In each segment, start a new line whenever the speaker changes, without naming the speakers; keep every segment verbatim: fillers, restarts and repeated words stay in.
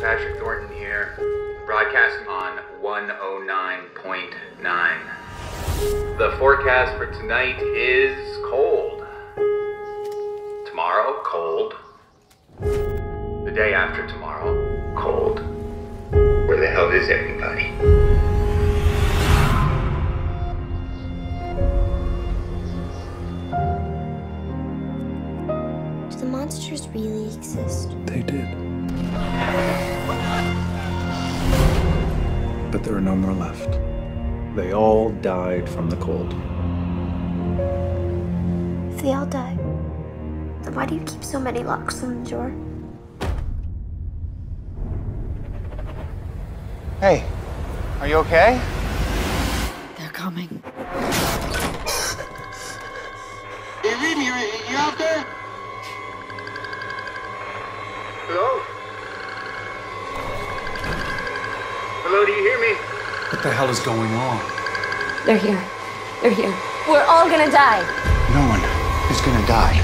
Patrick Thornton here, broadcasting on one oh nine point nine. The forecast for tonight is cold. Tomorrow, cold. The day after tomorrow, cold. Where the hell is everybody?
Do the monsters really exist?
They did. But there are no more left. They all died from the cold.
If they all die, then why do you keep so many locks on the door?
Hey, are you okay?
They're coming.
Hey, Reed, you, you out there?
Hello? Hello, do you hear me?
What the hell is going on?
They're here. They're here. We're all gonna die.
No one is gonna die.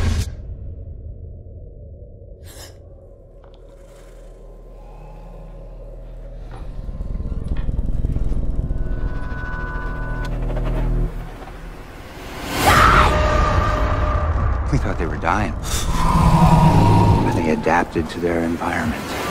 We thought they were dying. But they adapted to their environment.